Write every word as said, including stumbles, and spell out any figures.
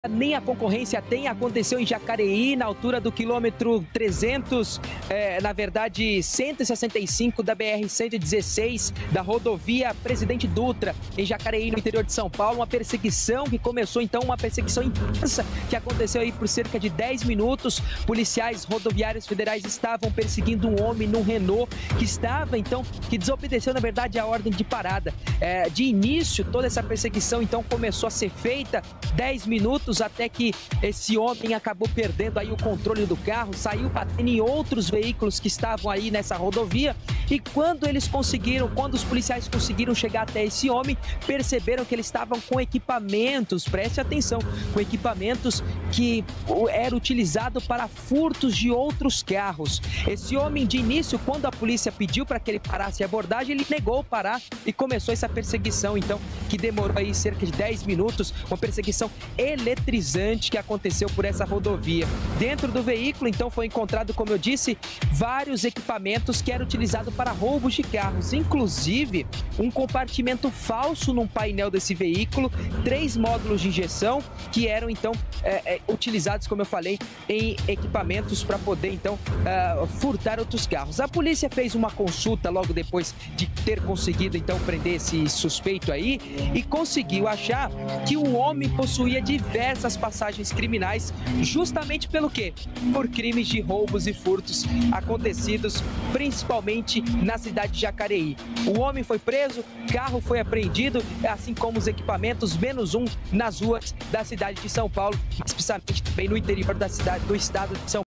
Nem a concorrência tem, aconteceu em Jacareí, na altura do quilômetro trezentos, é, na verdade cento e sessenta e cinco da B R cento e dezesseis, da rodovia Presidente Dutra, em Jacareí, no interior de São Paulo. Uma perseguição que começou então, uma perseguição intensa que aconteceu aí por cerca de dez minutos. Policiais rodoviários federais estavam perseguindo um homem num Renault que estava então, que desobedeceu na verdade a ordem de parada. É, de início, toda essa perseguição então começou a ser feita, dez minutos até que esse homem acabou perdendo aí o controle do carro, saiu batendo em outros veículos que estavam aí nessa rodovia. E quando eles conseguiram, quando os policiais conseguiram chegar até esse homem, perceberam que eles estavam com equipamentos, preste atenção, com equipamentos que era utilizado para furtos de outros carros. Esse homem, de início, quando a polícia pediu para que ele parasse a abordagem, ele negou parar e começou essa perseguição, então, que demorou aí cerca de dez minutos, uma perseguição eletrizante que aconteceu por essa rodovia. Dentro do veículo, então, foi encontrado, como eu disse, vários equipamentos que eram utilizados para roubos de carros, inclusive um compartimento falso num painel desse veículo, três módulos de injeção que eram, então, é, é, utilizados, como eu falei, em equipamentos para poder, então, uh, furtar outros carros. A polícia fez uma consulta logo depois de ter conseguido, então, prender esse suspeito aí e conseguiu achar que o homem possuía diversas passagens criminais, justamente pelo quê? Por crimes de roubos e furtos acontecidos principalmente na cidade de Jacareí. O homem foi preso, carro foi apreendido, assim como os equipamentos, menos um nas ruas da cidade de São Paulo, especialmente também no interior da cidade do estado de São Paulo.